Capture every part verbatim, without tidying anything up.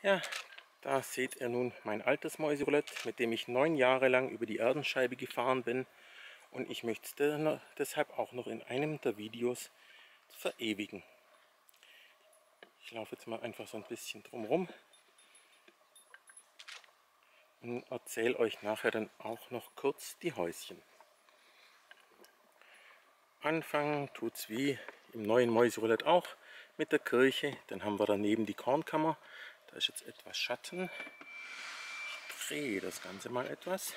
Ja, da seht ihr nun mein altes Mäuseroulette, mit dem ich neun Jahre lang über die Erdenscheibe gefahren bin. Und ich möchte es deshalb auch noch in einem der Videos verewigen. Ich laufe jetzt mal einfach so ein bisschen drumherum und erzähle euch nachher dann auch noch kurz die Häuschen. Anfangen tut es wie im neuen Mäuseroulette auch mit der Kirche. Dann haben wir daneben die Kornkammer. Da ist jetzt etwas Schatten. Ich drehe das Ganze mal etwas.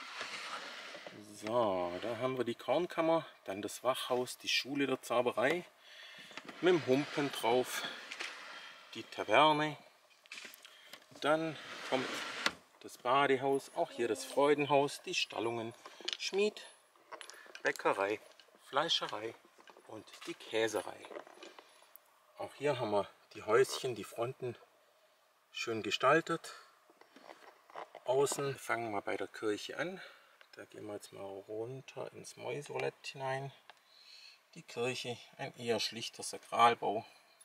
So, da haben wir die Kornkammer, dann das Wachhaus, die Schule der Zauberei mit dem Humpen drauf, die Taverne. Dann kommt das Badehaus, auch hier das Freudenhaus, die Stallungen, Schmied, Bäckerei, Fleischerei und die Käserei. Auch hier haben wir die Häuschen, die Fronten schön gestaltet. Außen fangen wir bei der Kirche an. Da gehen wir jetzt mal runter ins Mäuseroulette hinein. Die Kirche, ein eher schlichter Sakralbau.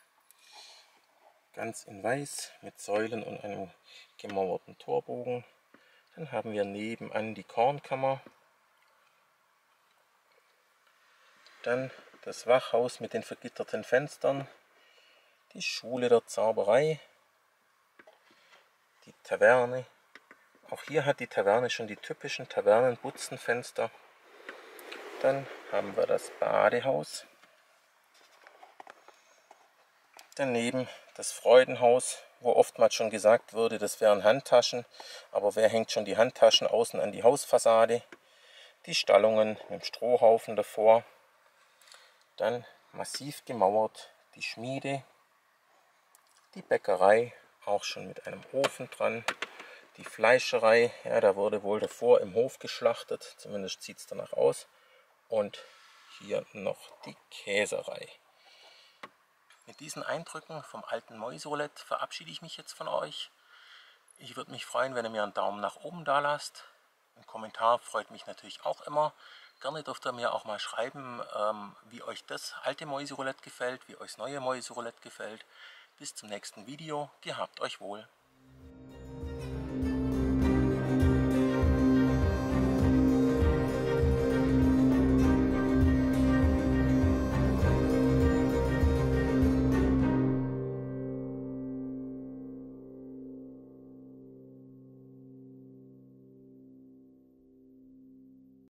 Ganz in weiß mit Säulen und einem gemauerten Torbogen. Dann haben wir nebenan die Kornkammer. Dann das Wachhaus mit den vergitterten Fenstern. Die Schule der Zauberei. Die Taverne. Auch hier hat die Taverne schon die typischen Tavernenbutzenfenster. Dann haben wir das Badehaus. Daneben das Freudenhaus, wo oftmals schon gesagt wurde, das wären Handtaschen. Aber wer hängt schon die Handtaschen außen an die Hausfassade? Die Stallungen mit dem Strohhaufen davor. Dann massiv gemauert die Schmiede. Die Bäckerei, auch schon mit einem Ofen dran. Die Fleischerei, ja, da wurde wohl davor im Hof geschlachtet, zumindest sieht es danach aus. Und hier noch die Käserei. Mit diesen Eindrücken vom alten Mäuseroulette verabschiede ich mich jetzt von euch. Ich würde mich freuen, wenn ihr mir einen Daumen nach oben da lasst. Ein Kommentar freut mich natürlich auch immer. Gerne dürft ihr mir auch mal schreiben, ähm, wie euch das alte Mäuseroulette gefällt, wie euch das neue Mäuseroulette gefällt. Bis zum nächsten Video. Gehabt euch wohl.